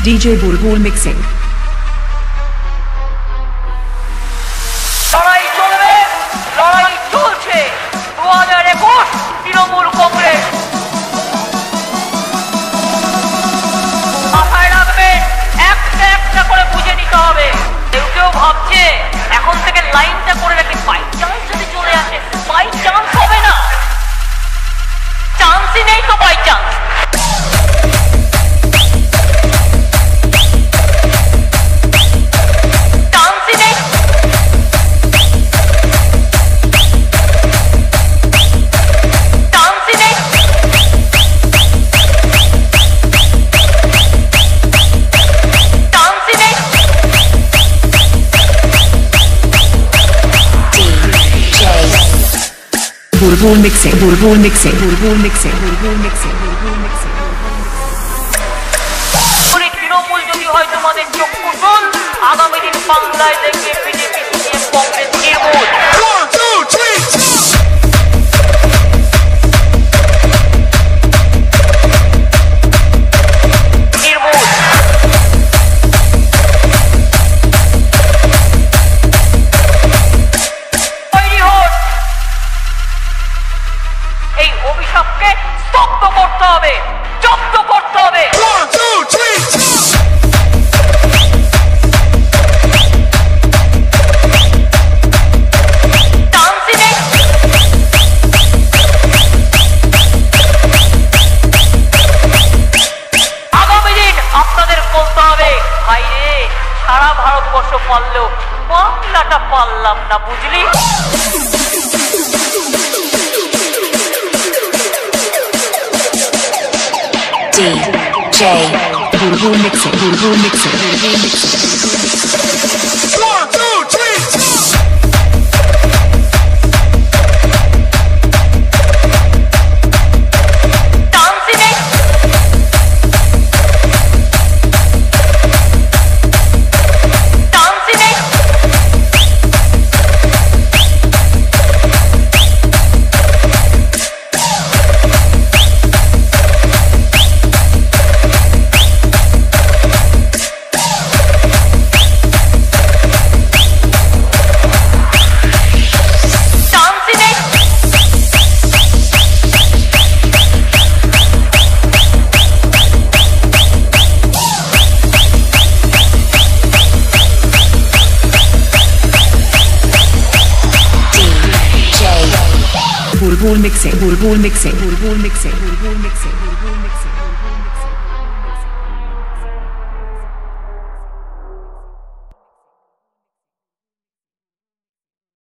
DJ Bulbul Mixing. লড়াই চলবে, লড়াই চলছে 2021 তৃণমূল কংগ্রেস। মাথায় রাখবেন, একটা একটা করে বুঝে নিতে হবে। কেউ ভাবছে এখন থেকে লাইনটা করে রাখি, বাই চান্স যদি চলে আসে। বাই চান্স হবে না, চান্সই নেই তো by chance. Bulbul Mixing, Bulbul Mixing, Bulbul Mixing, Bulbul Mixing, Bulbul Mixing. Trinamool যদি হয় তোমাদের চক্ষু শোন, আগামী দিন বাংলায় দেখবে বিজেপি সিপিএম কংগ্রেস নির্মূল। এই অভিশাপকে স্তব্ধ করতে হবে, জব্দ করতে হবে। আগামী দিন আপনাদের বলতে হবে, ভাই রে সারা ভারতবর্ষ পারলেও বাংলাটা পারলাম না, বুঝলি? DJ Bulbul Mixing, Bulbul Mixing, Bulbul Mixing. 1, 2, 3. Bulbul Mixing, Bulbul Mixing, Bulbul Mixing, Bulbul Mixing, Bulbul Mixing.